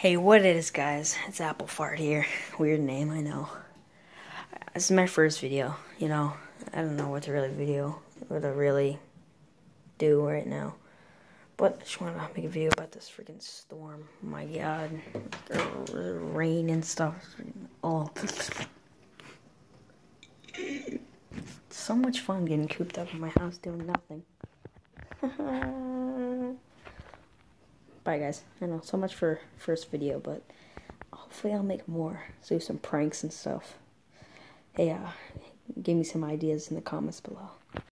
Hey, what it is, guys? It's Apple Fart here. Weird name, I know. This is my first video, you know. I don't know what to really do right now. But I just want to make a video about this freaking storm. Oh my god. Rain and stuff. Oh. It's so much fun getting cooped up in my house doing nothing. Bye, guys. I know, so much for first video, but hopefully I'll make more. Do some pranks and stuff. Hey, give me some ideas in the comments below.